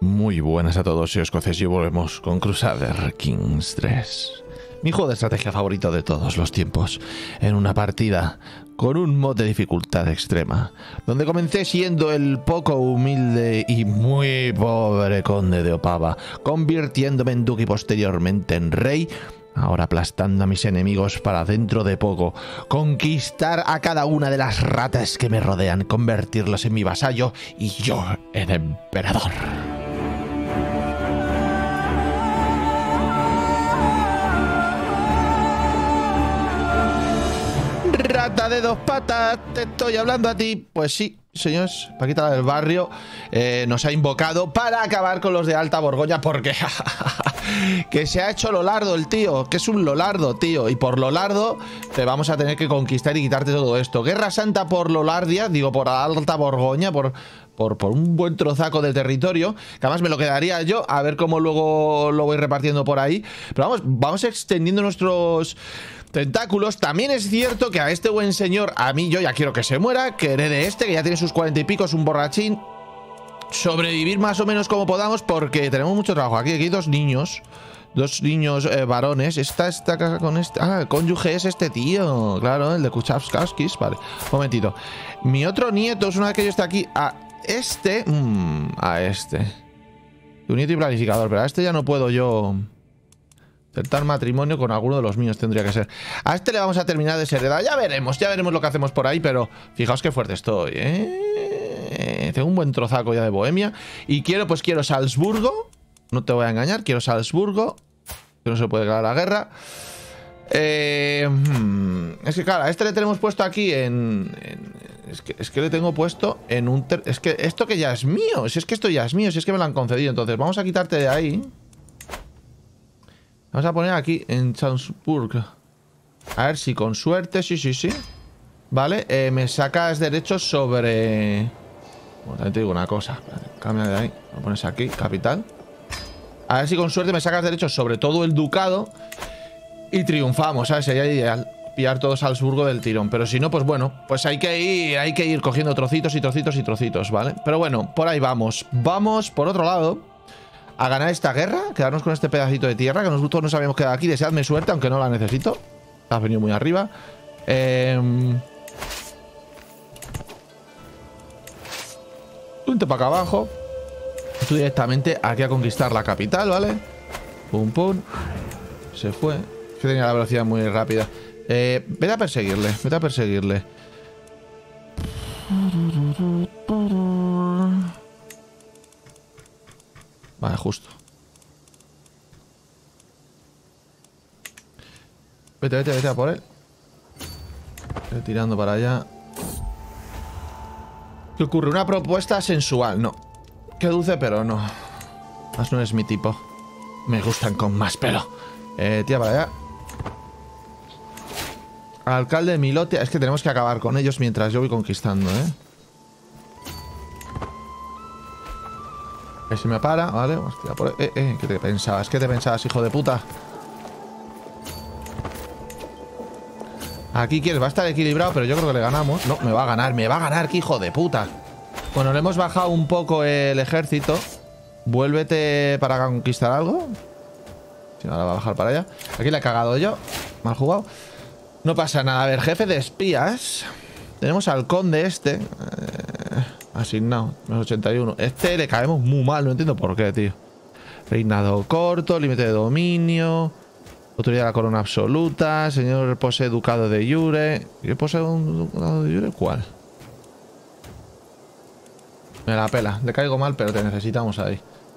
Muy buenas a todos, soy Escocés y volvemos con Crusader Kings 3. Mi juego de estrategia favorito de todos los tiempos. En una partida con un mod de dificultad extrema, donde comencé siendo el poco humilde y muy pobre conde de Opava, convirtiéndome en duque y posteriormente en rey, ahora aplastando a mis enemigos para dentro de poco conquistar a cada una de las ratas que me rodean, convertirlos en mi vasallo y yo en emperador. Rata de dos patas, te estoy hablando a ti. Pues sí, señores, Paquita del barrio nos ha invocado para acabar con los de Alta Borgoña porque que se ha hecho lolardo el tío, que es un lolardo, tío, y por lolardo te vamos a tener que conquistar y quitarte todo esto. Guerra Santa por Lolardia, digo, por Alta Borgoña, por un buen trozaco de territorio, que además me lo quedaría yo, a ver cómo luego lo voy repartiendo por ahí. Pero vamos extendiendo nuestros tentáculos. También es cierto que a este buen señor, a mí yo ya quiero que se muera, que herede este, que ya tiene sus 40 y pico, es un borrachín. Sobrevivir más o menos como podamos, porque tenemos mucho trabajo. Aquí hay dos niños varones. Esta casa con este. Ah, el cónyuge es este tío. Claro, el de Kuchavskis. Vale, un momentito. Mi otro nieto es una vez que yo esté aquí. A este. Tu nieto y planificador. Pero a este ya no puedo yo aceptar matrimonio con alguno de los míos, tendría que ser. A este le vamos a terminar de desheredar. Ya veremos lo que hacemos por ahí. Pero fijaos qué fuerte estoy, tengo un buen trozaco ya de Bohemia. Y quiero Salzburgo. No te voy a engañar, quiero Salzburgo, que no se puede ganar la guerra. Es que claro, a este le tenemos puesto aquí es que le tengo puesto en un... Es que esto que ya es mío, si es que esto ya es mío, si es que me lo han concedido. Entonces vamos a quitarte de ahí. Vamos a poner aquí en Salzburgo. A ver si con suerte, sí. Vale, me sacas derechos sobre... Bueno, también te digo una cosa. Cambia de ahí, lo pones aquí, capital. A ver si con suerte me sacas derechos sobre todo el ducado y triunfamos, ¿sabes? Sería ideal pillar todo Salzburgo del tirón. Pero si no, pues bueno, pues hay que ir cogiendo trocitos y trocitos y trocitos, ¿vale? Pero bueno, por ahí vamos. Vamos, por otro lado, a ganar esta guerra, quedarnos con este pedacito de tierra, que nosotros nos habíamos quedado aquí. Deseadme suerte, aunque no la necesito. Has venido muy arriba. Vente para acá abajo. Tú directamente aquí a conquistar la capital, ¿vale? Pum, pum. Se fue. Es que tenía la velocidad muy rápida. Vete a perseguirle. Vale, justo. Vete a por él. Estoy tirando para allá. ¿Qué ocurre? Una propuesta sensual. No. Qué dulce, pero no. Más no es mi tipo. Me gustan con más pelo. Tía, para allá. Alcalde de Milotia. Es que tenemos que acabar con ellos mientras yo voy conquistando, Que se me para, ¿vale? Hostia, por... ¿Qué te pensabas? ¿Qué te pensabas, hijo de puta? Aquí quieres, va a estar equilibrado, pero yo creo que le ganamos. No, me va a ganar, qué hijo de puta. Bueno, le hemos bajado un poco el ejército. Vuélvete para conquistar algo. Si no, ahora va a bajar para allá. Aquí le he cagado yo. Mal jugado. No pasa nada. A ver, jefe de espías. Tenemos al conde este. Asignado. Menos 81. Este le caemos muy mal. No entiendo por qué, tío. Reinado corto. Límite de dominio. Autoridad de la corona absoluta. Señor posee ducado de Jure. ¿Yo poseo un ducado de Jure? ¿Cuál? Me la pela. Le caigo mal, pero te necesitamos ahí.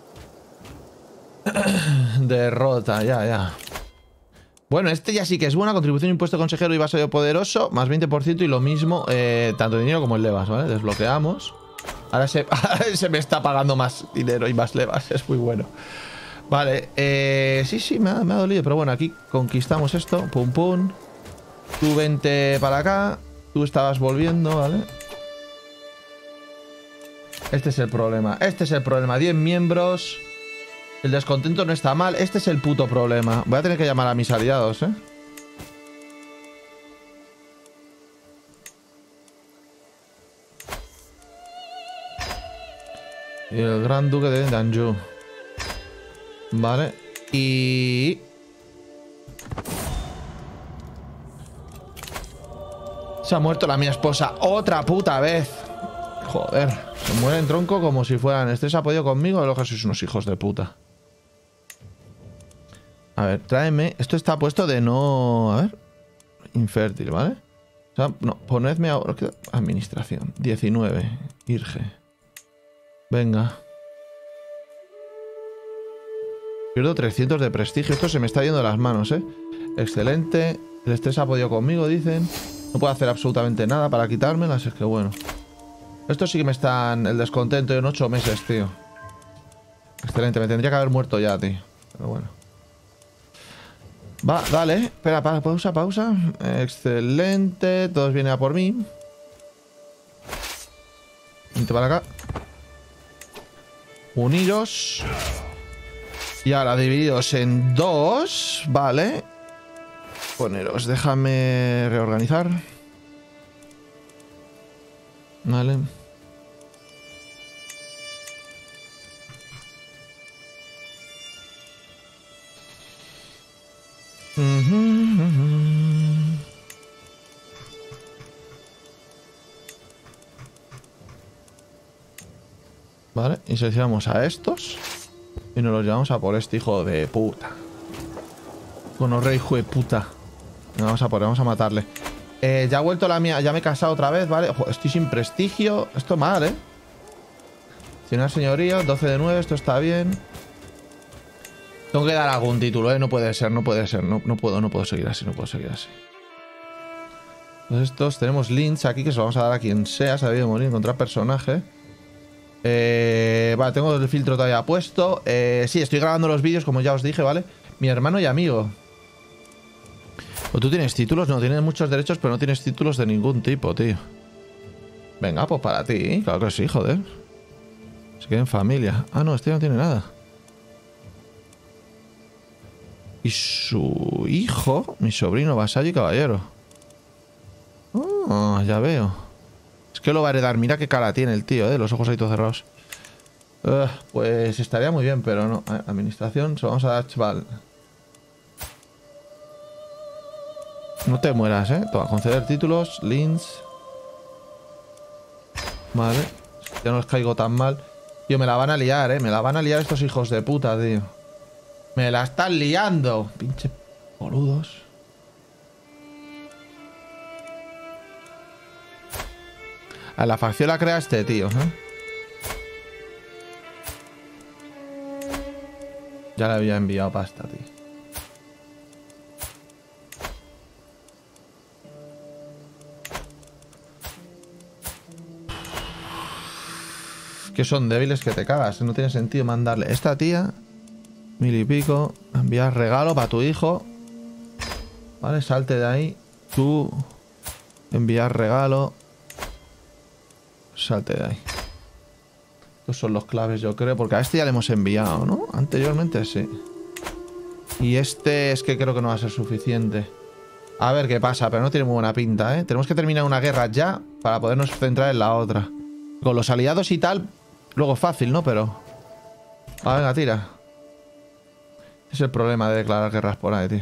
Derrota, ya. Bueno, este ya sí que es buena. Contribución, impuesto consejero y vasallo poderoso. Más 20% y lo mismo, tanto dinero como el levas, ¿vale? Desbloqueamos. Ahora se me está pagando más dinero y más levas. Es muy bueno. Vale, sí, me ha dolido. Pero bueno, aquí conquistamos esto. Pum, pum. Tú vente para acá. Tú estabas volviendo, ¿vale? Este es el problema. 10 miembros. El descontento no está mal. Este es el puto problema. Voy a tener que llamar a mis aliados, Y el Gran Duque de Danju. Vale. Y... se ha muerto la mi esposa otra puta vez. Joder. Se muere en tronco como si fueran... ¿Este se ha podido conmigo o lo que sois unos hijos de puta? A ver, tráeme... Esto está puesto de no... A ver... Infértil, ¿vale? O sea, no, ponedme ahora... Administración. 19. Irge. Venga. Pierdo 300 de prestigio. Esto se me está yendo de las manos, ¿eh? Excelente. El estrés ha podido conmigo, dicen. No puedo hacer absolutamente nada para quitármelas. Es que bueno. Esto sí que me están... El descontento en 8 meses, tío. Excelente. Me tendría que haber muerto ya, tío. Pero bueno. Va, dale. Espera, pausa, pausa. Excelente. Todos vienen a por mí. Vente para acá. Uniros. Y ahora divididos en 2. Vale. Poneros. Déjame reorganizar. Vale. Vale, y seleccionamos a estos. Y nos los llevamos a por este hijo de puta. Conorrey, hijo de puta. Vamos a por él, vamos a matarle. Ya ha vuelto la mía, ya me he casado otra vez, ¿vale? Ojo, estoy sin prestigio. Esto mal, ¿eh? Accionar señorío, 12 de 9, esto está bien. Tengo que dar algún título, ¿eh? No puede ser, no puede ser. No puedo seguir así, no puedo seguir así. Pues estos, tenemos links aquí que se lo vamos a dar a quien sea. Se ha debido morir, encontrar personaje. Vale, tengo el filtro todavía puesto. Sí, estoy grabando los vídeos, como ya os dije, ¿vale? Mi hermano y amigo. ¿O tú tienes títulos? No, tienes muchos derechos, pero no tienes títulos de ningún tipo, tío. Venga, pues para ti. Claro que sí, joder. Se queda en familia. Ah, no, este no tiene nada. Y su hijo, mi sobrino, vasallo y caballero. Oh, ya veo. Es que lo va a heredar. Mira qué cara tiene el tío, los ojos ahí todos cerrados. Pues estaría muy bien, pero no. Administración, se lo vamos a dar, chaval. No te mueras, Toma, conceder títulos, links. Vale. Ya no os caigo tan mal. Tío, me la van a liar, me la van a liar estos hijos de puta, tío. Me la están liando. Pinche boludos. A la facción la crea este tío, Ya le había enviado pasta, tío. Que son débiles que te cagas. No tiene sentido mandarle. Esta tía, 1000 y pico. Enviar regalo para tu hijo. Vale, salte de ahí. Tú, enviar regalo. Salte de ahí. Estos son los claves, yo creo. Porque a este ya le hemos enviado, ¿no? Anteriormente sí. Y este es que creo que no va a ser suficiente. A ver qué pasa, pero no tiene muy buena pinta, Tenemos que terminar una guerra ya para podernos centrar en la otra. Con los aliados y tal, luego es fácil, ¿no? Pero... Ah, venga, tira. Es el problema de declarar guerras por ahí, tío.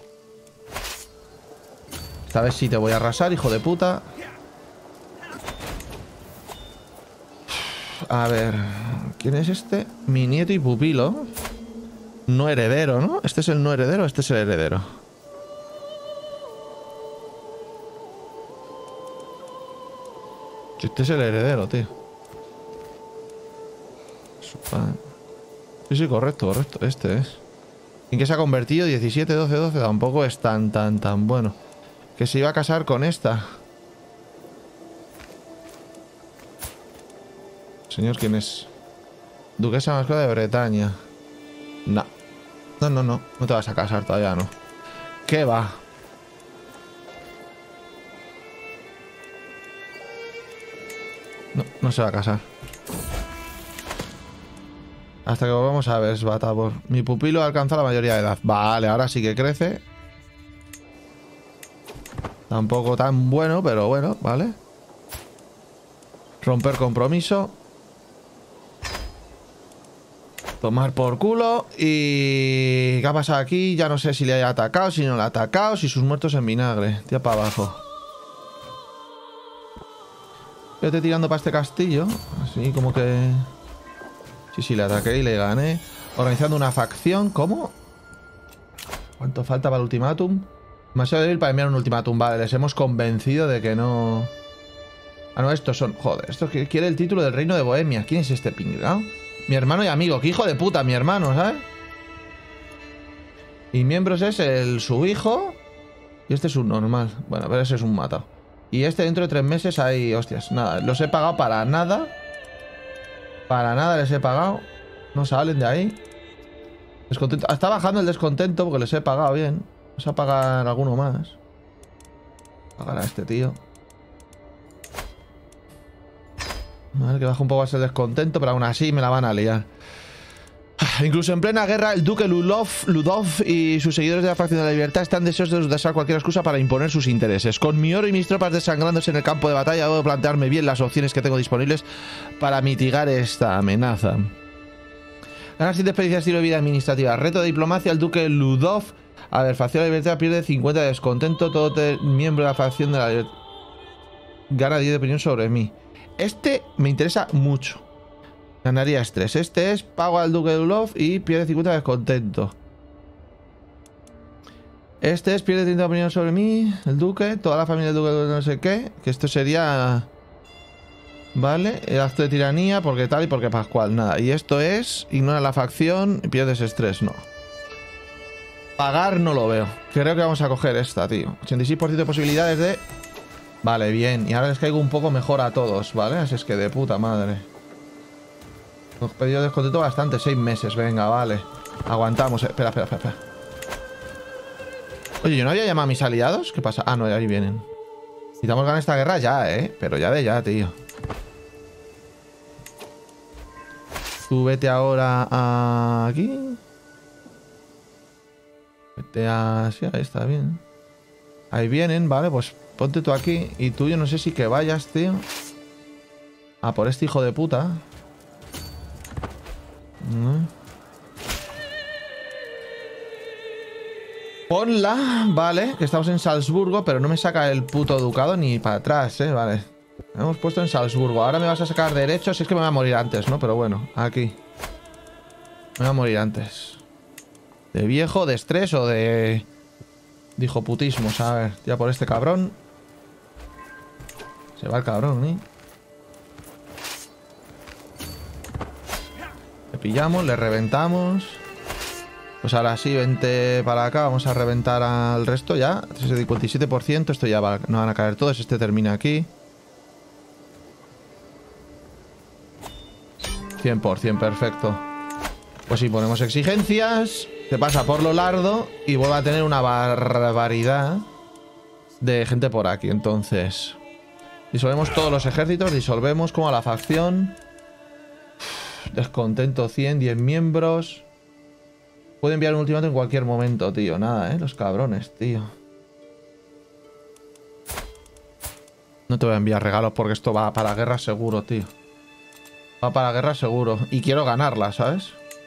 Esta vez sí te voy a arrasar, hijo de puta. A ver... ¿Quién es este? Mi nieto y pupilo. No heredero, ¿no? Este es el no heredero, este es el heredero. Este es el heredero, tío. Sí, sí, correcto, correcto. Este es. ¿En qué se ha convertido? 17, 12, 12. Tampoco es tan bueno. Que se iba a casar con esta. Señor, ¿quién es? Duquesa más de Bretaña. No. No te vas a casar todavía, no. ¿Qué va? No se va a casar. Hasta que volvamos a ver, Svatavor. Mi pupilo alcanza la mayoría de edad. Vale, ahora sí que crece. Tampoco tan bueno, pero bueno, vale. Romper compromiso. Tomar por culo. ¿Y qué ha pasado aquí? Ya no sé si le haya atacado, si no le ha atacado, si sus muertos en vinagre. Tía para abajo. Estoy tirando para este castillo. Así como que... Sí, le ataqué y le gané. Organizando una facción. ¿Cómo? ¿Cuánto falta para el ultimátum? Demasiado débil para enviar un ultimátum. Vale, les hemos convencido de que no... Ah, no, estos son... Joder, esto quiere el título del reino de Bohemia. ¿Quién es este pingao? Mi hermano y amigo. ¡Qué hijo de puta, mi hermano! ¿Sabes? Y miembros es su hijo. Y este es un normal. Bueno, pero ese es un matado. Y este dentro de 3 meses hay... Hostias, nada. Los he pagado para nada. Para nada les he pagado. No salen de ahí. Descontento. Está bajando el descontento porque les he pagado bien. Vamos a pagar alguno más. Pagar a este tío. Vale, que baja un poco más el descontento, pero aún así me la van a liar. Incluso en plena guerra, el duque Ludov y sus seguidores de la facción de la libertad están deseosos de usar cualquier excusa para imponer sus intereses. Con mi oro y mis tropas desangrándose en el campo de batalla, debo plantearme bien las opciones que tengo disponibles para mitigar esta amenaza. Ganar 7 experiencias de estilo de vida administrativa. Reto de diplomacia, el duque Ludov. A ver, facción de la libertad pierde 50 de descontento. Todo miembro de la facción de la libertad gana 10 de opinión sobre mí. Este me interesa mucho. Ganaría estrés. Este es pago al duque de Ludov y pierde 50 de descontento. Este es pierde 30 de opinión sobre mí. El duque, toda la familia del duque de no sé qué. Que esto sería... Vale, el acto de tiranía, porque tal y porque Pascual, nada. Y esto es, ignora la facción y pierdes estrés, no. Pagar no lo veo. Creo que vamos a coger esta, tío. 86% de posibilidades de... Vale, bien. Y ahora les caigo un poco mejor a todos, ¿vale? Así es que de puta madre. Hemos pedido descontento bastante, 6 meses, venga, vale. Aguantamos, espera. Oye, ¿yo no había llamado a mis aliados? ¿Qué pasa? Ah, no, ahí vienen. Necesitamos ganar esta guerra ya, pero ya de ya, tío. Tú vete ahora a... aquí. Vete a... Sí, ahí está bien. Ahí vienen, vale, pues ponte tú aquí. Y tú yo no sé si que vayas, tío. A por este hijo de puta. No. Ponla, vale, que estamos en Salzburgo, pero no me saca el puto ducado ni para atrás, vale. Me hemos puesto en Salzburgo. Ahora me vas a sacar derechos. Es que me voy a morir antes, ¿no? Pero bueno, aquí. Me voy a morir antes. ¿De viejo, de estrés o de hijoputismo? A ver, tira por este cabrón. Se va el cabrón, ¿eh? Le pillamos, le reventamos. Pues ahora sí, vente para acá. Vamos a reventar al resto ya. 57%. Esto ya va, no van a caer todos. Este termina aquí. 100%, perfecto. Pues si ponemos exigencias, te pasa por lo lardo y vuelve a tener una barbaridad de gente por aquí. Entonces, disolvemos todos los ejércitos, disolvemos como a la facción. Descontento 100, 10 miembros. Puede enviar un ultimátum en cualquier momento, tío. Nada, los cabrones, tío. No te voy a enviar regalos porque esto va para guerra seguro, tío. Va para guerra seguro. Y quiero ganarla, ¿sabes?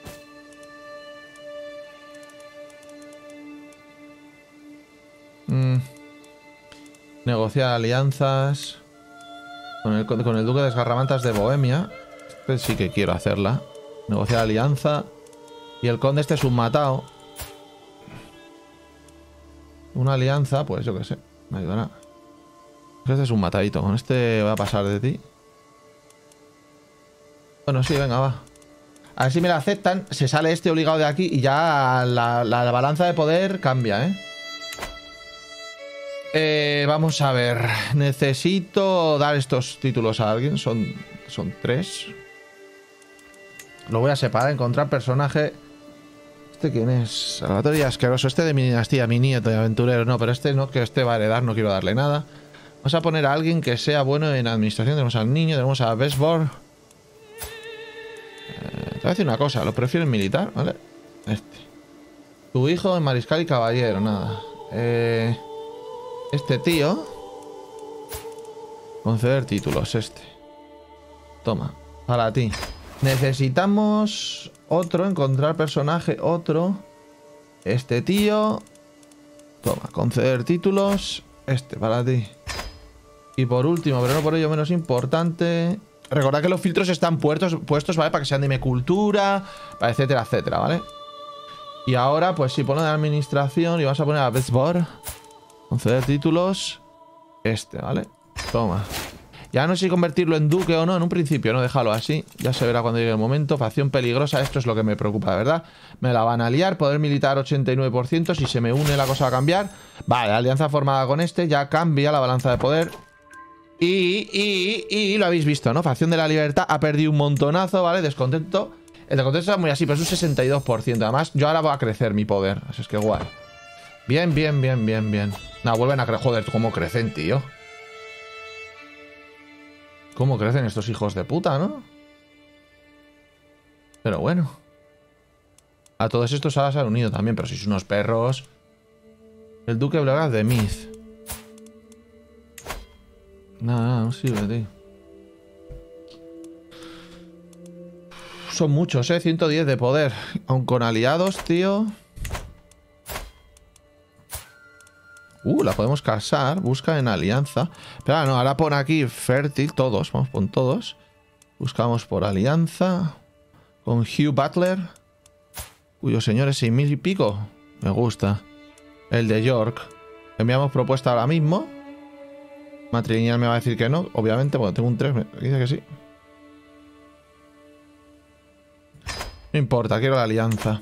Negociar alianzas. Con el duque de Esgarramantas de Bohemia. Este sí que quiero hacerla. Negociar alianza. Y el conde este es un matado. Una alianza, pues yo qué sé. Me ayudará. Este es un matadito. Con este voy a pasar de ti. Bueno, sí, venga, va. A ver si me la aceptan. Se sale este obligado de aquí y ya la balanza de poder cambia, vamos a ver. Necesito dar estos títulos a alguien. Son 3. Lo voy a separar. Encontrar personaje. ¿Este quién es? Salvatore y asqueroso. Este de mi dinastía, mi nieto de aventurero. No, pero este no, que este va a heredar. No quiero darle nada. Vamos a poner a alguien que sea bueno en administración. Tenemos al niño. Tenemos a Besbor. Te voy a decir una cosa, lo prefiero en militar, ¿vale? Este. Tu hijo en mariscal y caballero, nada. Este tío. Conceder títulos, este. Toma, para ti. Necesitamos Otro, encontrar personaje, otro. Este tío. Toma, conceder títulos. Este para ti. Y por último, pero no por ello menos importante, recordad que los filtros están puestos, ¿vale? Para que sean de cultura, etcétera, etcétera, ¿vale? Y ahora, pues si pones de administración y vas a poner a Bestboard, conceder títulos, este, ¿vale? Toma. Ya no sé si convertirlo en duque o no, en un principio, no, déjalo así. Ya se verá cuando llegue el momento. Facción peligrosa, esto es lo que me preocupa, de verdad. Me la van a liar, poder militar 89%, si se me une la cosa va a cambiar. Vale, alianza formada con este, ya cambia la balanza de poder. Y lo habéis visto, ¿no? Facción de la libertad ha perdido un montonazo, ¿vale? Descontento. El descontento está muy así, pero es un 62%. Además, yo ahora voy a crecer mi poder. Así es que guay. Bien, bien, bien, bien, bien. Nada, vuelven a crecer. Joder, cómo crecen, tío. Cómo crecen estos hijos de puta, ¿no? Pero bueno. A todos estos ahora se han unido también, pero sois unos perros. El duque Blegas de Myth. Nada, no sirve, tío. Son muchos, 110 de poder. Aun con aliados, tío. La podemos casar. Busca en alianza. Pero no, ahora pon aquí fértil. Todos, vamos con todos. Buscamos por alianza. Con Hugh Butler. Cuyo señor es 6.000 y pico. Me gusta. El de York. Enviamos propuesta ahora mismo. Matrilineal me va a decir que no, obviamente, porque tengo un 3, me dice que sí. No importa, quiero la alianza.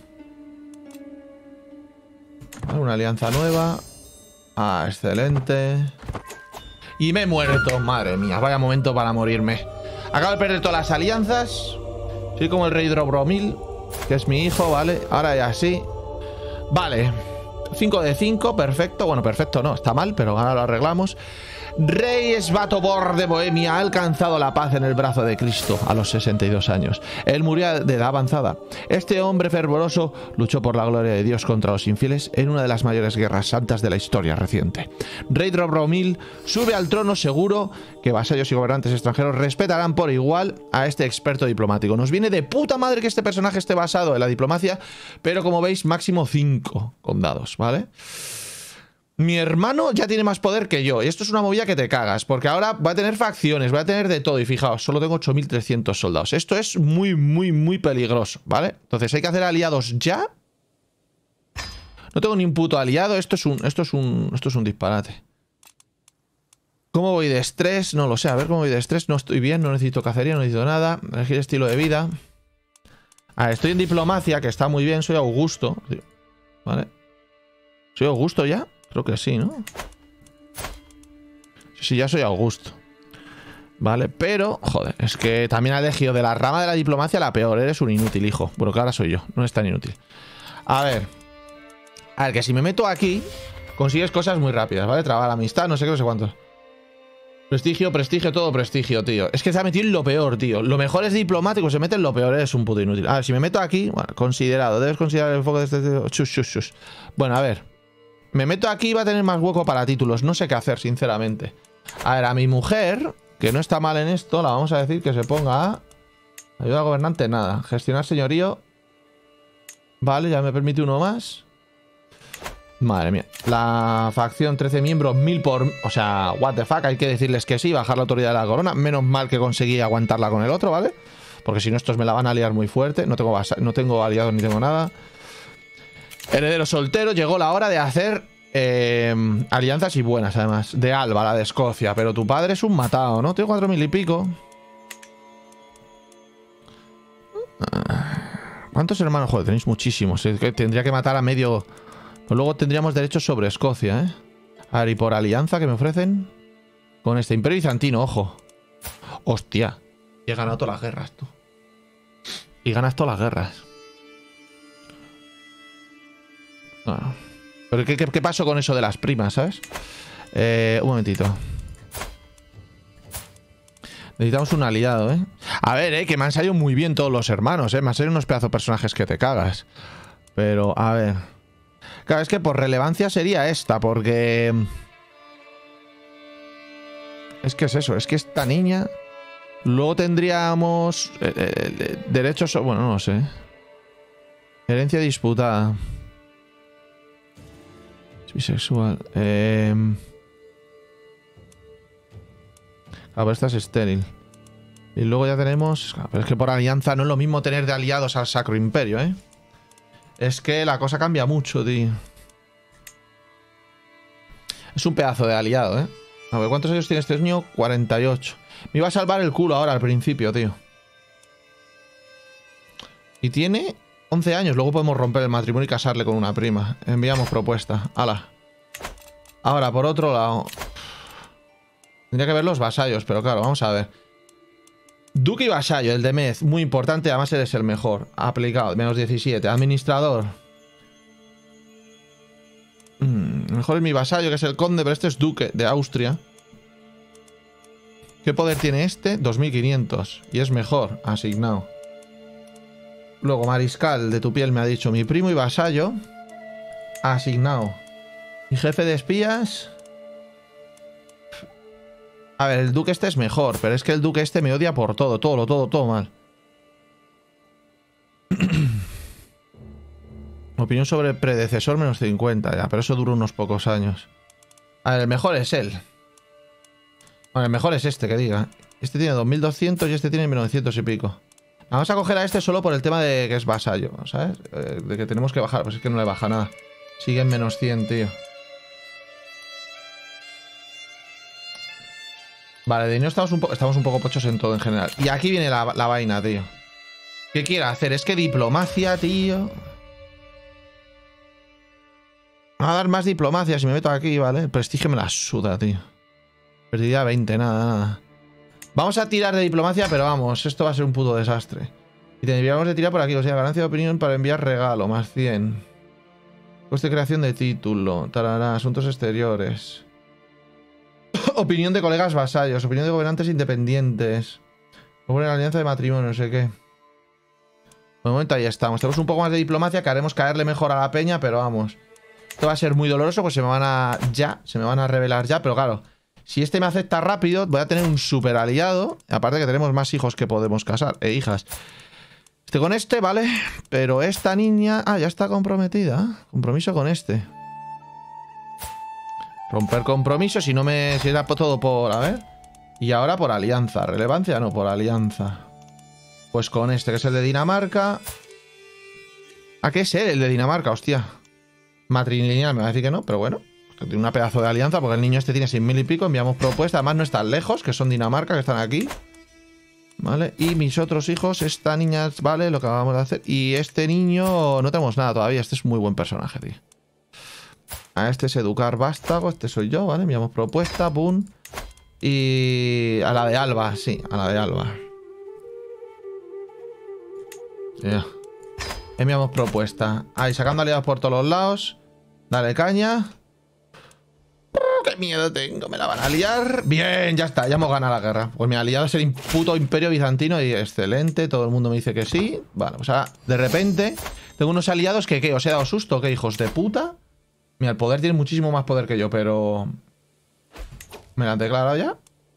Una alianza nueva. Ah, excelente. Y me he muerto, madre mía, vaya momento para morirme. Acabo de perder todas las alianzas. Soy como el rey Dobromil, que es mi hijo, ¿vale? Ahora ya sí. Vale. 5 de 5, perfecto. Bueno, perfecto no, está mal, pero ahora lo arreglamos. Rey Svatobor de Bohemia ha alcanzado la paz en el brazo de Cristo a los 62 años. Él murió de edad avanzada. Este hombre fervoroso luchó por la gloria de Dios contra los infieles en una de las mayores guerras santas de la historia reciente. Rey Dobromil sube al trono seguro que vasallos y gobernantes extranjeros respetarán por igual a este experto diplomático. Nos viene de puta madre que este personaje esté basado en la diplomacia, pero como veis, máximo 5 condados, ¿vale? Mi hermano ya tiene más poder que yo. Y esto es una movida que te cagas. Porque ahora voy a tener facciones, voy a tener de todo. Y fijaos, solo tengo 8.300 soldados. Esto es muy, muy, muy peligroso, ¿vale? Entonces hay que hacer aliados ya. No tengo ni un puto aliado. Esto es un disparate. ¿Cómo voy de estrés? No lo sé. A ver cómo voy de estrés. No estoy bien, no necesito cacería, no necesito nada. Elegir estilo de vida. A ver, estoy en diplomacia, que está muy bien. Soy Augusto, ¿vale? ¿Soy Augusto ya? Creo que sí, ¿no? Sí, ya soy Augusto. Vale, pero... Joder, es que también ha elegido de la rama de la diplomacia la peor. Eres un inútil, hijo. Bueno, que ahora soy yo. No es tan inútil. A ver, que si me meto aquí, consigues cosas muy rápidas, ¿vale? Trabar amistad, no sé qué, no sé cuántos. Prestigio, prestigio, todo prestigio, tío. Es que se ha metido en lo peor, tío. Lo mejor es diplomático, se mete en lo peor, eres un puto inútil. A ver, si me meto aquí... Bueno, considerado. Debes considerar el foco de este... Chus, chus, chus. Bueno, a ver... Me meto aquí y va a tener más hueco para títulos. No sé qué hacer, sinceramente. A ver, a mi mujer, que no está mal en esto, la vamos a decir que se ponga a... Ayuda al gobernante, nada. Gestionar señorío. Vale, ya me permite uno más. Madre mía. La facción 13 miembros, 1000 por... O sea, what the fuck, hay que decirles que sí, bajar la autoridad de la corona. Menos mal que conseguí aguantarla con el otro, ¿vale? Porque si no, estos me la van a liar muy fuerte. No tengo aliados ni tengo nada. Heredero soltero, llegó la hora de hacer alianzas y buenas, además. De Alba, la de Escocia. Pero tu padre es un matado, ¿no? Tengo 4.000 y pico. ¿Cuántos hermanos? Joder, tenéis muchísimos. Tendría que matar a medio... Pero luego tendríamos derechos sobre Escocia, ¿eh? A ver, y por alianza que me ofrecen... Con este Imperio Bizantino, ojo. Hostia. Y he ganado todas las guerras, tú. Y ganas todas las guerras. Ah. Pero ¿qué pasó con eso de las primas, sabes? Un momentito. Necesitamos un aliado, ¿eh? A ver, que me han salido muy bien todos los hermanos, ¿eh? Me han salido unos pedazos de personajes que te cagas. Pero, a ver... Claro, es que por relevancia sería esta, porque... Es que es eso, es que esta niña... Luego tendríamos... derechos... Bueno, no lo sé. Herencia disputada. Es bisexual. A ver, esta es estéril. Y luego ya tenemos... Pero es que por alianza no es lo mismo tener de aliados al Sacro Imperio, ¿eh? Es que la cosa cambia mucho, tío. Es un pedazo de aliado, ¿eh? A ver, ¿cuántos años tiene este niño? 48. Me iba a salvar el culo ahora al principio, tío. Y tiene 11 años. Luego podemos romper el matrimonio y casarle con una prima. Enviamos propuesta. ¡Hala! Ahora, por otro lado... Tendría que ver los vasallos, pero claro, vamos a ver. Duque y vasallo, el de Mez. Muy importante, además eres el mejor. Aplicado, menos 17. Administrador. Mejor es mi vasallo, que es el conde, pero este es duque de Austria. ¿Qué poder tiene este? 2500. Y es mejor, asignado. Luego, mariscal de tu piel me ha dicho mi primo y vasallo. Asignado. Mi jefe de espías. A ver, el duque este es mejor, pero es que el duque este me odia por todo, todo mal. Opinión sobre el predecesor menos 50, ya, pero eso dura unos pocos años. A ver, el mejor es él. Bueno, el mejor es este, que diga. Este tiene 2200 y este tiene 1900 y pico. Vamos a coger a este solo por el tema de que es vasallo, ¿sabes? De que tenemos que bajar, pues es que no le baja nada. Sigue en menos 100, tío. Vale, de dinero estamos un poco pochos en todo en general. Y aquí viene la vaina, tío. ¿Qué quiere hacer? Es que diplomacia, tío. Va a dar más diplomacia si me meto aquí, ¿vale? El prestigio me la suda, tío. Perdida 20, nada. Vamos a tirar de diplomacia, pero vamos, esto va a ser un puto desastre. Y tendríamos de tirar por aquí, o sea, ganancia de opinión para enviar regalo, más 100. Coste de creación de título, tarará, asuntos exteriores. Opinión de colegas vasallos, opinión de gobernantes independientes. Proponer alianza de matrimonio, no sé qué. De momento ahí estamos. Tenemos un poco más de diplomacia que haremos caerle mejor a la peña, pero vamos. Esto va a ser muy doloroso, pues se me van a revelar ya, pero claro. Si este me acepta rápido, voy a tener un super aliado. Aparte que tenemos más hijos que podemos casar, hijas. Con este, ¿vale? Pero esta niña... Ah, ya está comprometida. Compromiso con este. Romper compromiso, si no me... Si era todo por... A ver. Y ahora por alianza. Relevancia, no, por alianza. Pues con este, que es el de Dinamarca. ¿A qué es el de Dinamarca? Hostia. Matrilineal me va a decir que no, pero bueno. Tiene una pedazo de alianza, porque el niño este tiene 6000 y pico. Enviamos propuesta. Además no están lejos, que son Dinamarca, que están aquí. Vale, y mis otros hijos, esta niña, vale, lo que acabamos de hacer. Y este niño, no tenemos nada todavía. Este es muy buen personaje, tío. A este es educar vástago, este soy yo, ¿vale? Enviamos propuesta, pum. Y a la de Alba, sí, a la de Alba. Ya. Enviamos propuesta. Ahí, sacando aliados por todos los lados. Dale caña. ¡Qué miedo tengo! Me la van a liar. Bien, ya está, ya hemos ganado la guerra. Pues mi aliado es el puto imperio bizantino y excelente. Todo el mundo me dice que sí. Vale, pues ahora, de repente, tengo unos aliados que, ¿qué? ¿Os he dado susto? ¿Qué hijos de puta? Mira, el poder tiene muchísimo más poder que yo, pero... ¿Me la han declarado ya?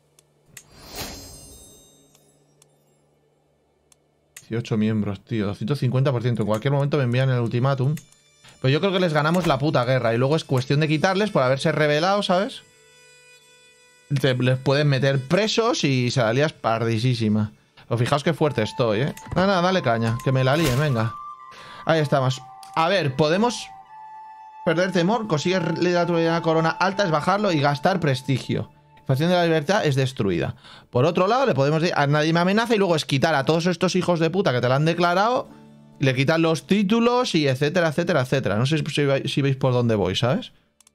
18 miembros, tío. 250%. En cualquier momento me envían el ultimátum. Pero yo creo que les ganamos la puta guerra. Y luego es cuestión de quitarles por haberse rebelado, ¿sabes? Les pueden meter presos y se la lías pardisísima. Pero fijaos qué fuerte estoy, ¿eh? Nada, dale caña. Que me la líen, venga. Ahí estamos. A ver, podemos... Perder temor, conseguir literatura de una corona alta es bajarlo y gastar prestigio. Facción de la libertad es destruida. Por otro lado, le podemos decir a nadie me amenaza y luego es quitar a todos estos hijos de puta que te la han declarado, le quitan los títulos y etcétera, etcétera, etcétera. No sé si veis por dónde voy, ¿sabes?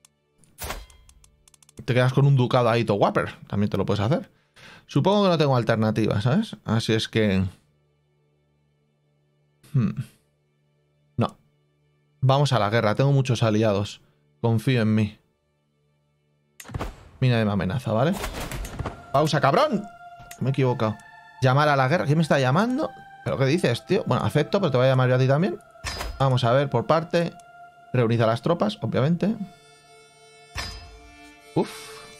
Te quedas con un ducado ahí, to guaper. También te lo puedes hacer. Supongo que no tengo alternativa, ¿sabes? Así es que... No. Vamos a la guerra, tengo muchos aliados. Confío en mí. Mina de me amenaza, ¿vale? ¡Pausa, cabrón! Me he equivocado. Llamar a la guerra. ¿Quién me está llamando? ¿Pero qué dices, tío? Bueno, acepto, pero te voy a llamar yo a ti también. Vamos a ver por parte. Reunid a las tropas, obviamente. Uf.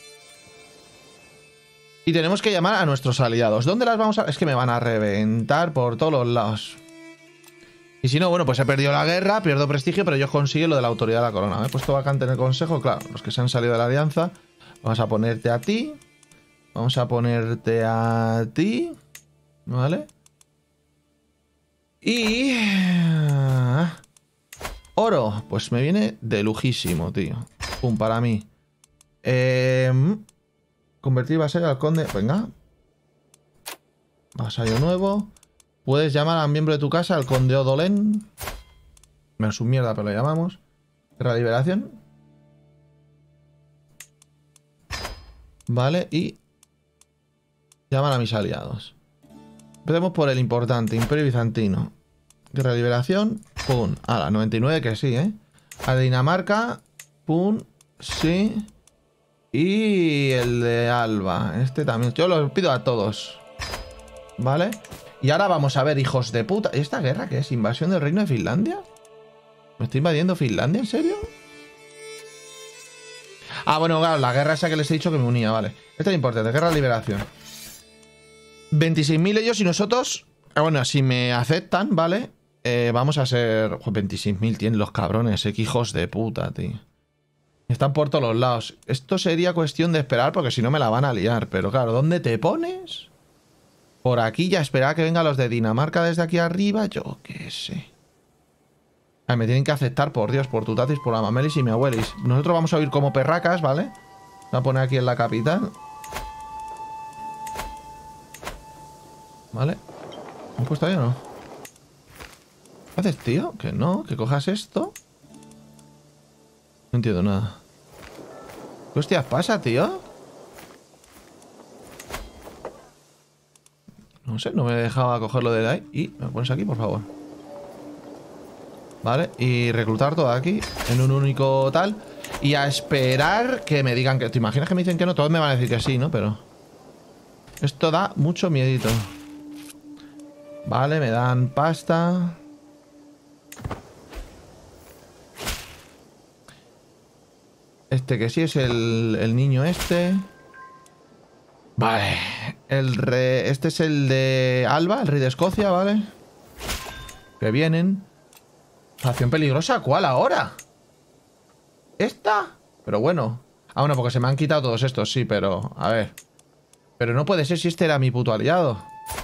Y tenemos que llamar a nuestros aliados. ¿Dónde las vamos a...? Es que me van a reventar por todos los lados. Y si no, bueno, pues he perdido la guerra, pierdo prestigio, pero ellos consiguen lo de la autoridad de la corona. Me he puesto vacante en el consejo, claro, los que se han salido de la alianza. Vamos a ponerte a ti. Vamos a ponerte a ti. ¿Vale? Y... oro. Pues me viene de lujísimo, tío. Pum, para mí. Convertir vasallo al conde. Venga. Vasallo nuevo. Puedes llamar a un miembro de tu casa, al conde Odolén. Me es un mierda, pero lo llamamos. Guerra de liberación. Vale, y... llaman a mis aliados. Empecemos por el importante, Imperio Bizantino. Guerra de liberación. Pum. A la 99 que sí, ¿eh? A Dinamarca. Pum. Sí. Y el de Alba. Este también. Yo los pido a todos. ¿Vale? Y ahora vamos a ver, hijos de puta. ¿Y esta guerra qué es? ¿Invasión del reino de Finlandia? ¿Me estoy invadiendo Finlandia? ¿En serio? Ah, bueno, claro, la guerra esa que les he dicho que me unía, vale. Esto es importante, guerra de liberación. 26.000 ellos y nosotros... bueno, si me aceptan, ¿vale? Vamos a ser... 26.000 tienen los cabrones, qué hijos de puta, tío. Están por todos los lados. Esto sería cuestión de esperar porque si no me la van a liar. Pero claro, ¿dónde te pones? Por aquí ya esperar que vengan los de Dinamarca desde aquí arriba. Yo qué sé. Ay, me tienen que aceptar, por Dios, por tu tatis, por la mamelis y mi abuelis. Nosotros vamos a ir como perracas, ¿vale? Voy a poner aquí en la capital. ¿Vale? ¿Me he puesto ahí o no? ¿Qué haces, tío? Que no, que cojas esto. No entiendo nada. ¿Qué hostias pasa, tío? No sé, no me dejaba cogerlo de ahí. Y me pones aquí, por favor. Vale, y reclutar todo aquí en un único tal. Y a esperar que me digan que... ¿Te imaginas que me dicen que no? Todos me van a decir que sí, ¿no? Pero... esto da mucho miedito. Vale, me dan pasta. Este que sí es el niño este. Vale. Este es el de Alba, el rey de Escocia, ¿vale? Que vienen. Acción peligrosa, ¿cuál ahora? ¿Esta? Pero bueno. Ah, bueno, porque se me han quitado todos estos, sí, pero... a ver. Pero no puede ser si este era mi puto aliado.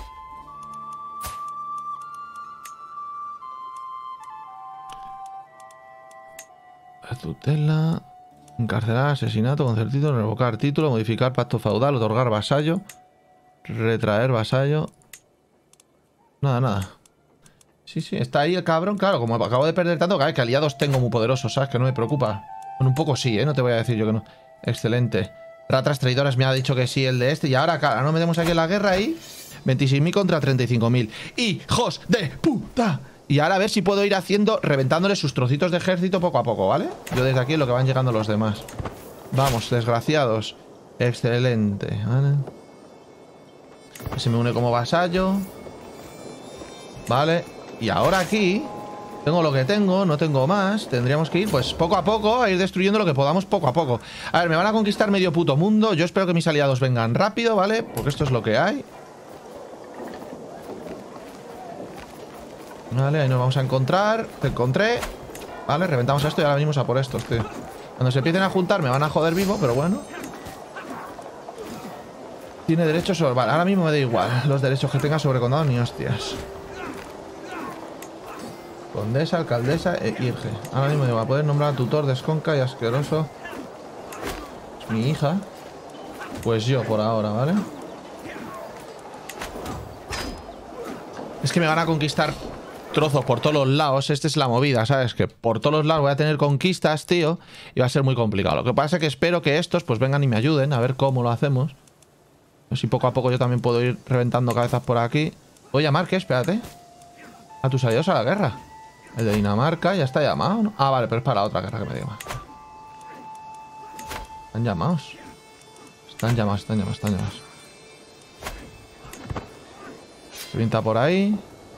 La tutela... encarcelar, asesinato, conceder título, revocar título, modificar pacto feudal, otorgar vasallo, retraer vasallo. Nada, nada. Sí, sí, está ahí el cabrón, claro, como acabo de perder tanto, que aliados tengo muy poderosos, ¿sabes? Que no me preocupa. Bueno, un poco sí, ¿eh? No te voy a decir yo que no. Excelente. Ratas traidoras me ha dicho que sí el de este. Y ahora, claro, nos metemos aquí en la guerra y... 26.000 contra 35.000. ¡Hijos de puta! Y ahora a ver si puedo ir haciendo... reventándole sus trocitos de ejército poco a poco, ¿vale? Yo desde aquí en lo que van llegando los demás. Vamos, desgraciados. Excelente, ¿vale? Se me une como vasallo. Vale. Y ahora aquí... tengo lo que tengo, no tengo más. Tendríamos que ir, pues, poco a poco, a ir destruyendo lo que podamos poco a poco. A ver, me van a conquistar medio puto mundo. Yo espero que mis aliados vengan rápido, ¿vale? Porque esto es lo que hay. Vale, ahí nos vamos a encontrar. Te encontré. Vale, reventamos esto y ahora venimos a por estos, tío. Cuando se empiecen a juntar me van a joder vivo, pero bueno. Tiene derecho sobre... vale, ahora mismo me da igual los derechos que tenga sobre condado ni hostias. Condesa, alcaldesa e Irge. Ahora mismo me va a poder nombrar tutor de esconca y asqueroso. Es mi hija. Pues yo por ahora, ¿vale? Es que me van a conquistar trozos por todos los lados. Esta es la movida, ¿sabes? Que por todos los lados voy a tener conquistas, tío. Y va a ser muy complicado. Lo que pasa es que espero que estos pues vengan y me ayuden. A ver cómo lo hacemos. Así poco a poco yo también puedo ir reventando cabezas por aquí. Voy a llamar, ¿qué? Espérate. A tus aliados a la guerra. El de Dinamarca ya está llamado, ¿no? Ah, vale, pero es para otra guerra que me llama. Están llamados. Están llamados. Se pinta por ahí.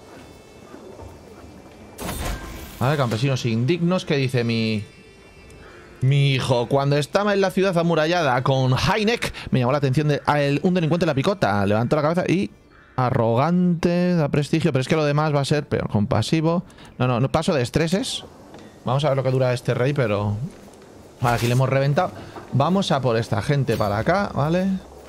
Vale, campesinos indignos. ¿Qué dice mi hijo? Cuando estaba en la ciudad amurallada con Heineck, me llamó la atención un delincuente en la picota. Levantó la cabeza y... Arrogante, da prestigio, pero es que lo demás va a ser peor. Compasivo. No paso de estreses. Vamos a ver lo que dura este rey, pero... Vale, aquí le hemos reventado. Vamos a por esta gente para acá, ¿vale?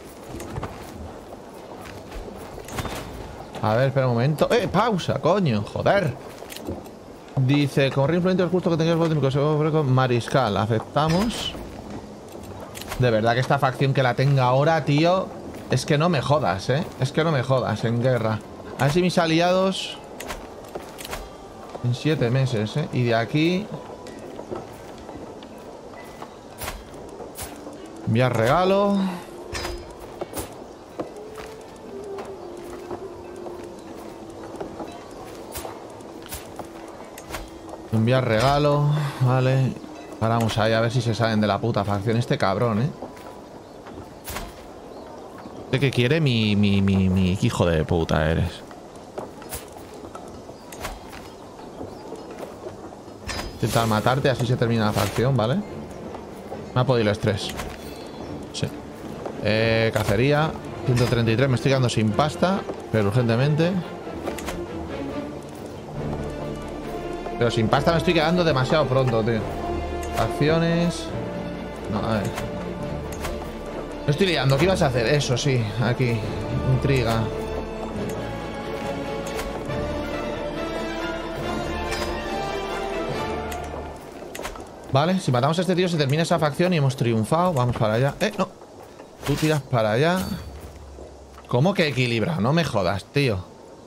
A ver, espera un momento. Pausa, coño, joder. Dice, con influente el justo que tengáis voz con Mariscal. Aceptamos. De verdad que esta facción que la tenga ahora, tío. Es que no me jodas, Es que no me jodas en guerra. A ver si mis aliados... En 7 meses, Y de aquí... Enviar regalo. Enviar regalo. Vale. Paramos ahí a ver si se salen de la puta facción. Este cabrón, ¿De qué quiere? Mi hijo de puta eres. Intentar matarte, así se termina la facción, ¿vale? Me ha podido el estrés. Sí. Cacería. 133, me estoy quedando sin pasta. Pero urgentemente. Pero sin pasta me estoy quedando demasiado pronto, tío. Acciones. No, a ver. Me estoy liando. ¿Qué ibas a hacer? Eso, sí. Aquí. Intriga. Vale, si matamos a este tío se termina esa facción y hemos triunfado. Vamos para allá. No. Tú tiras para allá. ¿Cómo que equilibra? No me jodas, tío.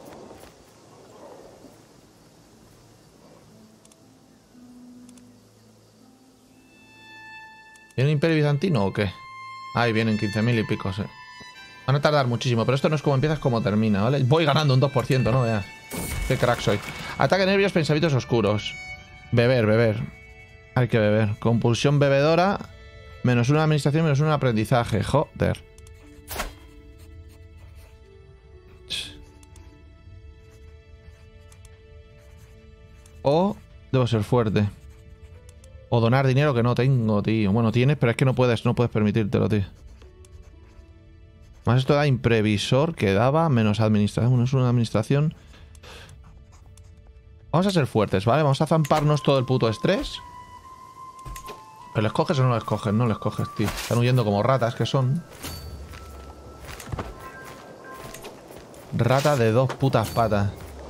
¿Viene un Imperio Bizantino o qué? Ahí vienen 15.000 y pico, Van a tardar muchísimo, pero esto no es como empieza, es como termina, ¿vale? Voy ganando un 2%, ¿no? Veas. Qué crack soy. Ataque, nervios, pensamientos oscuros. Beber. Hay que beber. Compulsión bebedora. -1 administración, -1 aprendizaje. Joder. O debo ser fuerte. O donar dinero que no tengo, tío. Bueno, tienes, pero es que no puedes permitírtelo, tío. Más esto da imprevisor, que daba menos administración. Bueno, es una administración. Vamos a ser fuertes, ¿vale? Vamos a zamparnos todo el puto estrés. ¿Pero les coges o no les coges? No les coges, tío. Están huyendo como ratas que son. Rata de 2 putas patas.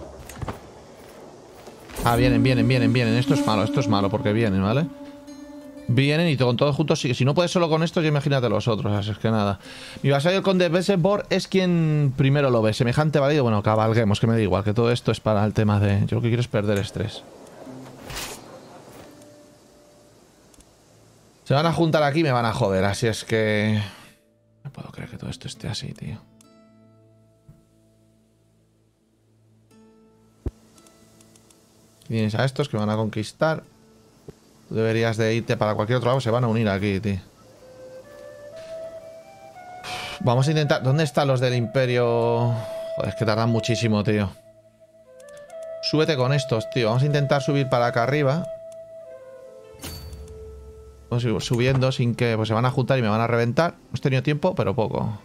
Ah, vienen. Esto es malo porque vienen, ¿vale? Vienen y con todos juntos. Si no puedes solo con estos, ya imagínate los otros. Así es que nada. Mi vasallo, el conde Wesenborg, es quien primero lo ve. Semejante válido. Bueno, cabalguemos, que me da igual. Que todo esto es para el tema de... Yo lo que quiero es perder estrés. Se van a juntar aquí y me van a joder. Así es que... No puedo creer que todo esto esté así, tío. Tienes a estos que van a conquistar. Tú deberías de irte para cualquier otro lado. Se van a unir aquí, tío. Vamos a intentar... ¿Dónde están los del imperio? Joder, es que tardan muchísimo, tío. Súbete con estos, tío. Vamos a intentar subir para acá arriba. Vamos a ir subiendo sin que... Pues se van a juntar y me van a reventar. Hemos tenido tiempo, pero poco.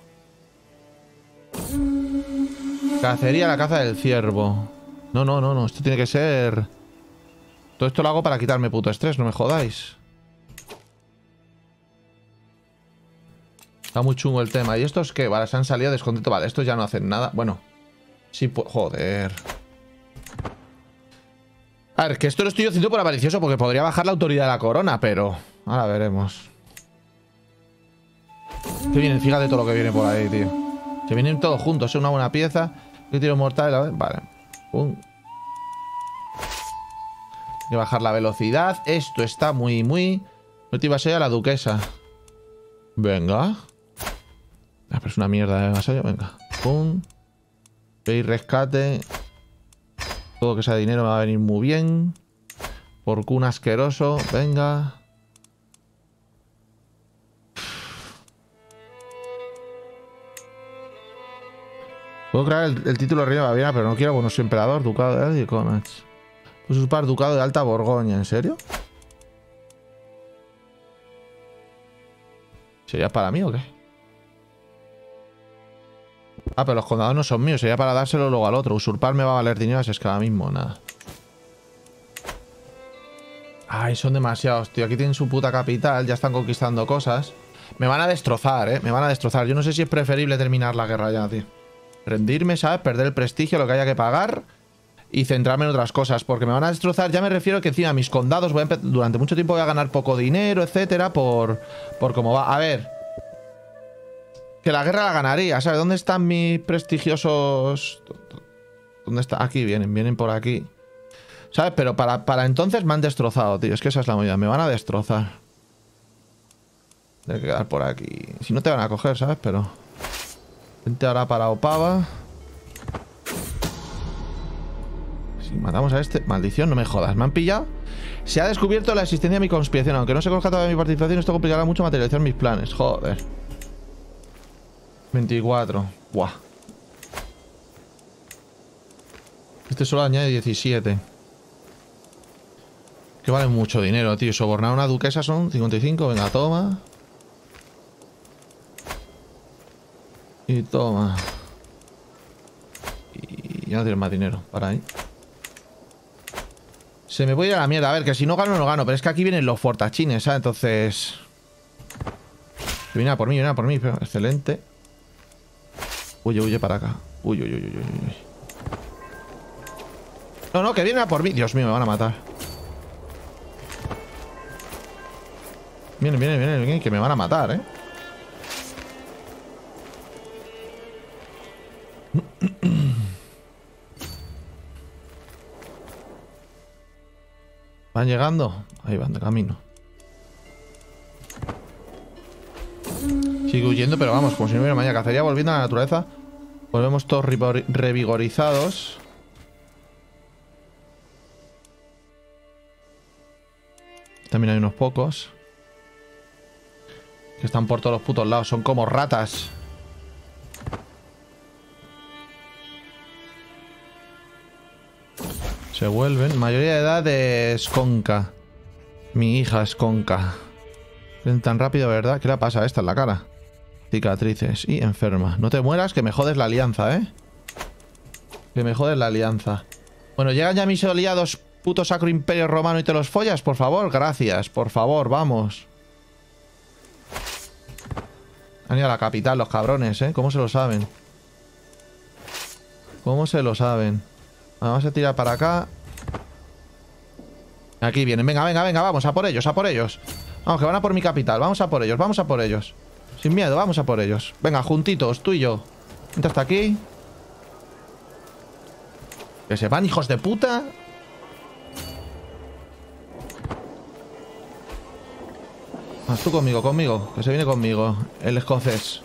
Cacería, la caza del ciervo. No. Esto tiene que ser... Todo esto lo hago para quitarme puto estrés, no me jodáis. Está muy chungo el tema. ¿Y estos qué? Vale, se han salido descontento. Vale, estos ya no hacen nada. Bueno. Sí, joder. A ver, que esto lo estoy haciendo por avaricioso porque podría bajar la autoridad de la corona, pero... Ahora veremos. Que vienen, fíjate todo lo que viene por ahí, tío. Se vienen todos juntos, es una buena pieza. Yo tiro mortal, a ver. Vale. Pum. Hay que bajar la velocidad. Esto está muy... Última vasallo a la duquesa. Venga. Ah, pero es una mierda de vasallo. Venga. Pum. Pay rescate. Todo que sea dinero me va a venir muy bien. Porcún asqueroso. Venga. Puedo crear el título de reina de Baviera, pero no quiero bueno, soy emperador, ducado de Connacht. Puedo usurpar ducado de Alta Borgoña, ¿en serio? ¿Sería para mí o qué? Ah, pero los condados no son míos. Sería para dárselo luego al otro. Usurpar me va a valer dinero, así es que ahora mismo nada. Ay, son demasiados, tío. Aquí tienen su puta capital. Ya están conquistando cosas. Me van a destrozar, ¿eh? Me van a destrozar. Yo no sé si es preferible terminar la guerra ya, tío. Rendirme, ¿sabes? Perder el prestigio, lo que haya que pagar. Y centrarme en otras cosas. Porque me van a destrozar. Ya me refiero que encima mis condados durante mucho tiempo voy a ganar poco dinero, etcétera. Por cómo va. A ver. Que la guerra la ganaría, ¿sabes? ¿Dónde están mis prestigiosos...? ¿Dónde está? Aquí vienen por aquí. ¿Sabes? Pero para entonces me han destrozado, tío. Es que esa es la movida. Me van a destrozar. Debe quedar por aquí. Si no te van a coger, ¿sabes? Pero... Vente ahora para Opava. Si matamos a este... Maldición, no me jodas. ¿Me han pillado? Se ha descubierto la existencia de mi conspiración. Aunque no se conozca todavía mi participación, esto complicará mucho materializar mis planes. Joder. 24. Buah. Este solo añade 17. Que vale mucho dinero, tío. Sobornar a una duquesa son 55. Venga, toma. Y toma. Y ya no tienes más dinero. Para ahí. Se me puede ir a la mierda. A ver, que si no gano, no gano. Pero es que aquí vienen los fortachines, ¿sabes? Entonces... Viene a por mí. Pero excelente. Huye para acá. Uy. No, que vienen a por mí. Dios mío, me van a matar. Vienen, que me van a matar, ¿eh? ¿Van llegando? Ahí van de camino. Sigo huyendo, pero vamos, como si no hubiera mañana. Cacería volviendo a la naturaleza. Volvemos todos revigorizados. También hay unos pocos que están por todos los putos lados. Son como ratas. Se vuelven. Mayoría de edad de Skonka. Mi hija Skonka. Ven tan rápido, ¿verdad? ¿Qué le pasa a esta en la cara? Cicatrices y enferma. No te mueras, que me jodes la alianza, ¿eh? Que me jodes la alianza. Bueno, llegan ya mis aliados, puto Sacro Imperio Romano, y te los follas, por favor. Gracias, por favor, vamos. Han ido a la capital los cabrones, ¿eh? ¿Cómo se lo saben? ¿Cómo se lo saben? Vamos a tirar para acá. Aquí vienen, venga, vamos a por ellos, Vamos, que van a por mi capital, vamos a por ellos. Sin miedo, vamos a por ellos. Venga, juntitos, tú y yo. Vente hasta aquí. Que se van, hijos de puta. Vas tú conmigo, que se viene conmigo. El escocés.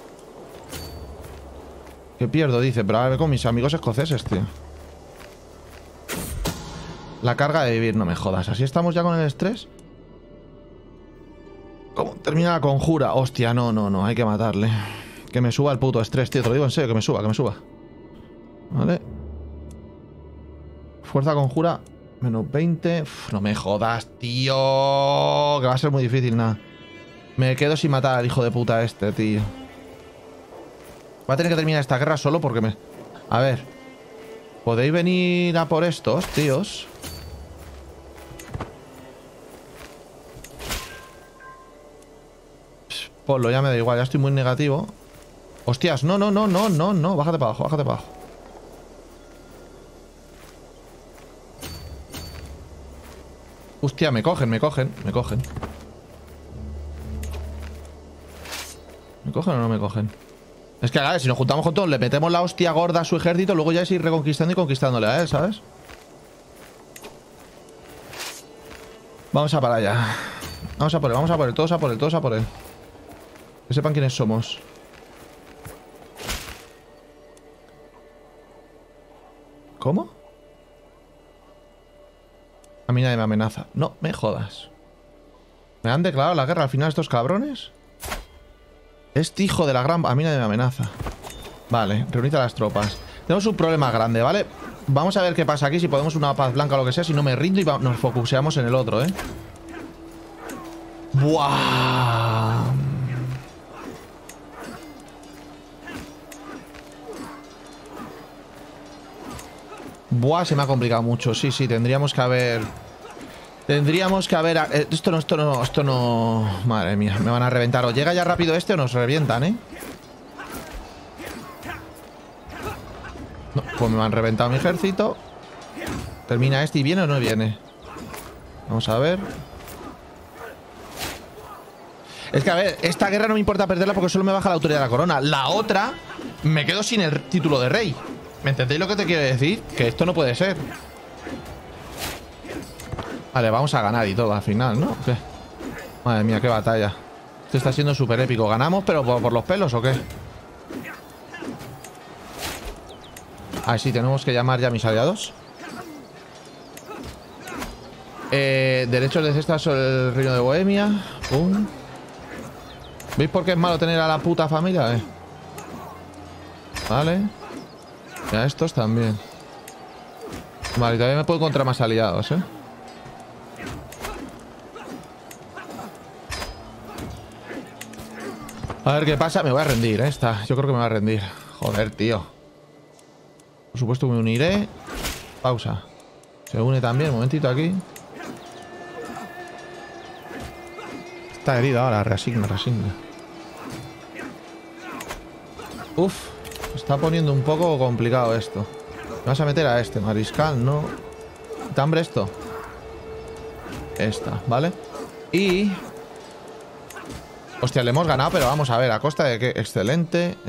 Que pierdo, dice, pero a ver con mis amigos escoceses, tío. La carga de vivir, no me jodas. ¿Así estamos ya con el estrés? ¿Cómo termina la conjura? Hostia, no, hay que matarle. Que me suba el puto estrés, tío. Te lo digo en serio, que me suba. Vale. Fuerza conjura, menos 20. Uf, no me jodas, tío. Que va a ser muy difícil, nada. Me quedo sin matar al hijo de puta este, tío. Va a tener que terminar esta guerra solo porque me... A ver. ¿Podéis venir a por estos, tíos? Ponlo, ya me da igual, ya estoy muy negativo. Hostias, no. Bájate para abajo. Hostia, me cogen. ¿Me cogen o no me cogen? Es que, a ver, si nos juntamos con todos, le metemos la hostia gorda a su ejército, luego ya es ir reconquistando y conquistándole a él, ¿sabes? Vamos a para allá. Vamos a por él, todos a por él. Que sepan quiénes somos. ¿Cómo? A mí nadie me amenaza. No me jodas. ¿Me han declarado la guerra al final estos cabrones? Este hijo de la gran... A mí nadie me amenaza. Vale, reunid a las tropas. Tenemos un problema grande, ¿vale? Vamos a ver qué pasa aquí, si podemos una paz blanca o lo que sea. Si no me rindo y nos focuseamos en el otro, ¿eh? ¡Buah! Buah, se me ha complicado mucho. Sí, sí, tendríamos que haber... Esto no... Madre mía, me van a reventar. O llega ya rápido este o nos revientan, ¿eh? No, pues me han reventado mi ejército. Termina este y viene o no viene. Vamos a ver. Es que, a ver, esta guerra no me importa perderla porque solo me baja la autoridad de la corona. La otra, me quedo sin el título de rey. ¿Me entendéis lo que te quiero decir? Que esto no puede ser. Vale, vamos a ganar y todo al final, ¿no? ¿Qué? Madre mía, qué batalla. Esto está siendo súper épico. ¿Ganamos pero por los pelos o qué? Ah, sí, tenemos que llamar ya a mis aliados. Derechos de cesta sobre el reino de Bohemia. Pum. ¿Veis por qué es malo tener a la puta familia? Vale. Y a estos también. Vale, y todavía me puedo encontrar más aliados, ¿eh? A ver qué pasa. Me voy a rendir, ¿eh? Yo creo que me voy a rendir. Joder, tío. Por supuesto me uniré. Pausa. Se une también. Un momentito aquí. Está herido ahora. Reasigna. Uf. Se está poniendo un poco complicado esto. ¿Me vas a meter a este? Mariscal, no. ¿Tambre esto? Esta, ¿vale? Y... Hostia, le hemos ganado, pero vamos a ver, ¿a costa de qué? Excelente.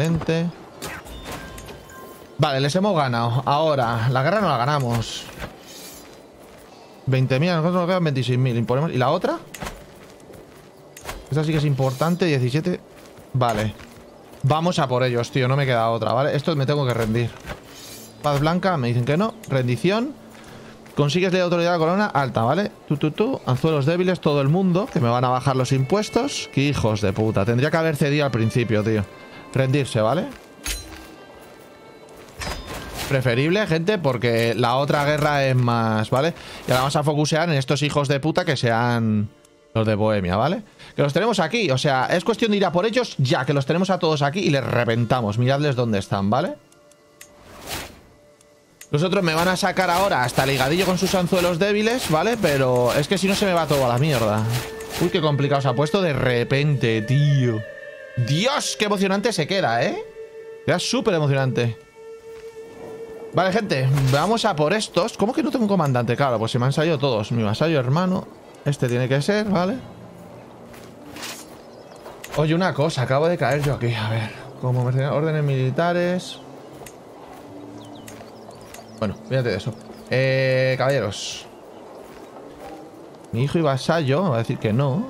Vale, les hemos ganado. Ahora, la guerra no la ganamos. 20.000, a nosotros nos quedan 26.000. Imponemos. ¿Y la otra? Esta sí que es importante, 17. Vale. Vamos a por ellos, tío, no me queda otra, ¿vale? Esto me tengo que rendir. Paz blanca, me dicen que no. Rendición. Consigues de autoridad de la corona alta, ¿vale? Anzuelos débiles, todo el mundo. Que me van a bajar los impuestos. ¡Qué hijos de puta! Tendría que haber cedido al principio, tío. Rendirse, ¿vale? Preferible, gente, porque la otra guerra es más, ¿vale? Y ahora vamos a focusear en estos hijos de puta que sean los de Bohemia, ¿vale? Que los tenemos aquí, o sea, es cuestión de ir a por ellos ya, que los tenemos a todos aquí y les reventamos. Miradles dónde están, ¿vale? Los otros me van a sacar ahora hasta el higadillo con sus anzuelos débiles, ¿vale? Pero es que si no se me va todo a la mierda. Uy, qué complicado se ha puesto de repente, tío. Dios, qué emocionante se queda, ¿eh? Queda súper emocionante. Vale, gente, vamos a por estos. ¿Cómo que no tengo un comandante? Claro, pues se me han salido todos. Mi vasallo hermano. Este tiene que ser, ¿vale? Oye, una cosa, acabo de caer yo aquí. A ver, como mercenarios, órdenes militares. Bueno, fíjate de eso. Caballeros. Mi hijo y vasallo va a decir que no.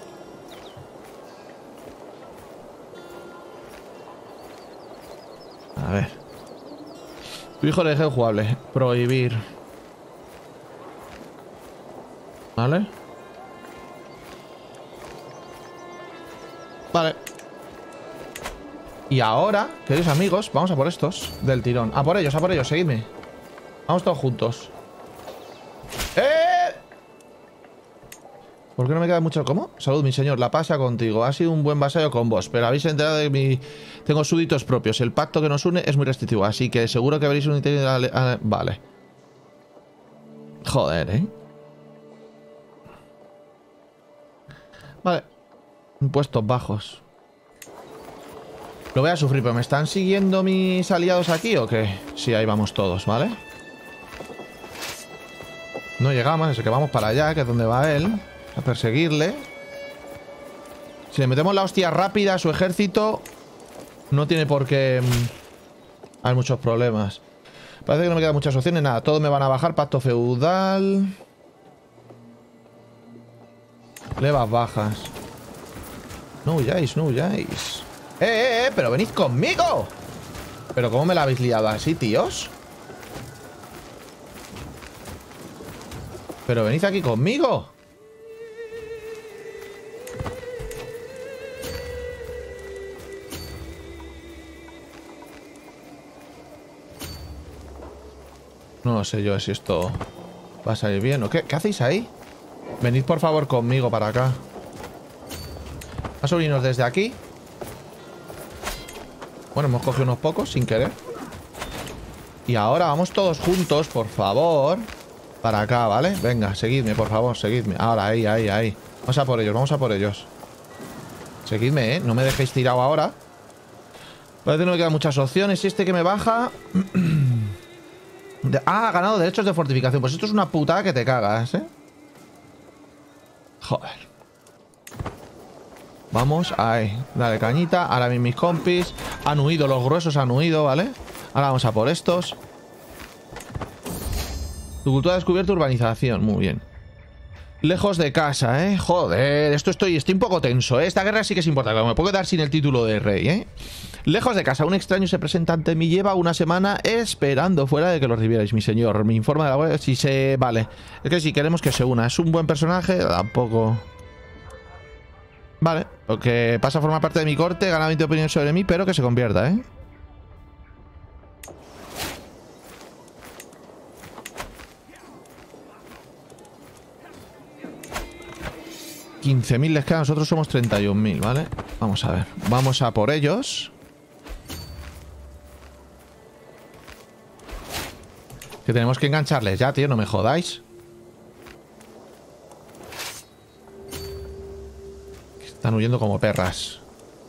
A ver. Tu hijo le dejé jugable. Prohibir. ¿Vale? Vale. Y ahora, queridos amigos, vamos a por estos del tirón. A por ellos, seguidme. Vamos todos juntos. ¿Por qué no me queda mucho? ¿Cómo? Salud, mi señor, la paz sea contigo. Ha sido un buen vasallo con vos, pero habéis enterado de mi... Tengo súbditos propios. El pacto que nos une es muy restrictivo, así que seguro que veréis un interior... Vale. Joder, ¿eh? Vale. Impuestos bajos. Lo voy a sufrir, pero ¿me están siguiendo mis aliados aquí o qué? Sí, ahí vamos todos, ¿vale? No llegamos, es que vamos para allá, que es donde va él. A perseguirle. Si le metemos la hostia rápida a su ejército, no tiene por qué haber muchos problemas. Parece que no me quedan muchas opciones. Nada, todos me van a bajar. Pacto feudal. Levas bajas. No huyáis, no huyáis. Pero venid conmigo. Pero ¿cómo me la habéis liado así, tíos? Pero venid aquí conmigo. No lo sé yo si esto va a salir bien o qué. ¿Qué hacéis ahí? Venid por favor conmigo para acá. Vamos a unirnos desde aquí. Bueno, hemos cogido unos pocos sin querer. Y ahora vamos todos juntos, por favor. Para acá, ¿vale? Venga, seguidme, por favor, seguidme. Ahora, ahí, ahí, ahí. Vamos a por ellos, vamos a por ellos. Seguidme, ¿eh? No me dejéis tirado ahora. Parece que no me quedan muchas opciones. Y este que me baja... ha ganado derechos de fortificación. Pues esto es una putada que te cagas, ¿eh? Joder. Vamos, ahí. Dale cañita. Ahora mis compis han huido, los gruesos han huido, ¿vale? Ahora vamos a por estos. Tu cultura ha descubierto urbanización. Muy bien. Lejos de casa, ¿eh? Joder, estoy un poco tenso, ¿eh? Esta guerra sí que es importante. Me puedo quedar sin el título de rey, ¿eh? Lejos de casa, un extraño se presenta ante mí. Lleva una semana esperando fuera de que lo recibierais, mi señor. Me informa de la web si se... Vale. Es que si queremos que se una. Es un buen personaje, tampoco... Vale. Lo que pasa a formar parte de mi corte, gana 20 opiniones sobre mí, pero que se convierta, ¿eh? $15.000 les queda, nosotros somos 31.000, ¿vale? Vamos a ver. Vamos a por ellos. Que tenemos que engancharles ya, tío, no me jodáis. Están huyendo como perras.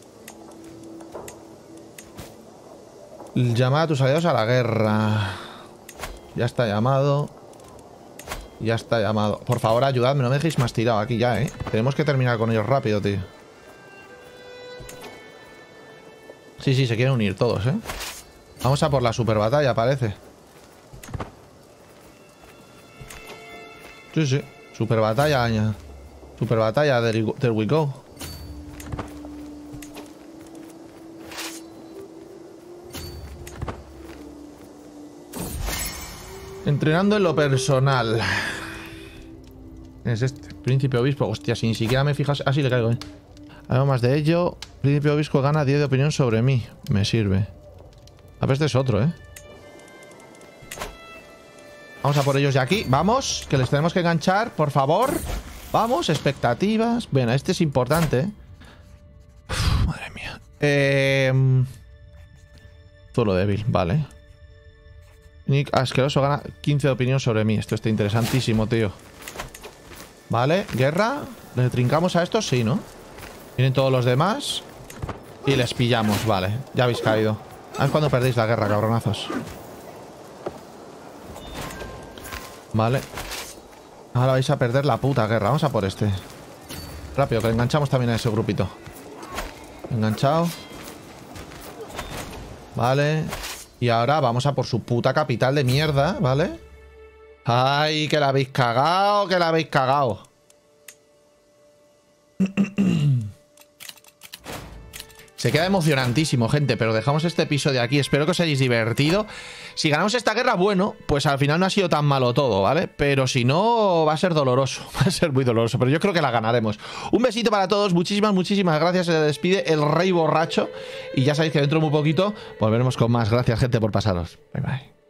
Llamad a tus aliados a la guerra. Ya está llamado. Ya está llamado. Por favor, ayudadme, no me dejéis más tirado aquí ya, ¿eh? Tenemos que terminar con ellos rápido, tío. Sí, sí, se quieren unir todos, ¿eh? Vamos a por la super batalla, parece. Sí, sí. Super batalla. Super batalla, there we go. Entrenando en lo personal. Es este. Príncipe Obispo. Hostia, si ni siquiera me fijas... Así le caigo, ¿eh? Además de ello, Príncipe Obispo gana 10 de opinión sobre mí. Me sirve. A ver, este es otro, ¿eh? Vamos a por ellos de aquí. Vamos, que les tenemos que enganchar, por favor. Vamos, expectativas. Bueno, este es importante, ¿eh? Uf, madre mía. Zulo débil, vale. Nick asqueroso gana 15 de opinión sobre mí. Esto está interesantísimo, tío. Vale, guerra. ¿Le trincamos a estos? Sí, ¿no? Vienen todos los demás. Y les pillamos, vale. Ya habéis caído. Es cuando perdéis la guerra, cabronazos. Vale. Ahora vais a perder la puta guerra. Vamos a por este. Rápido, que enganchamos también a ese grupito. Enganchado. Vale. Y ahora vamos a por su puta capital de mierda, ¿vale? ¡Ay, que la habéis cagado! ¡Que la habéis cagado! Se queda emocionantísimo, gente, pero dejamos este episodio aquí. Espero que os hayáis divertido. Si ganamos esta guerra, bueno, pues al final no ha sido tan malo todo, ¿vale? Pero si no, va a ser doloroso. Va a ser muy doloroso, pero yo creo que la ganaremos. Un besito para todos. Muchísimas, muchísimas gracias. Se despide el Rey Borracho. Y ya sabéis que dentro de muy poquito volveremos con más. Gracias, gente, por pasaros. Bye, bye.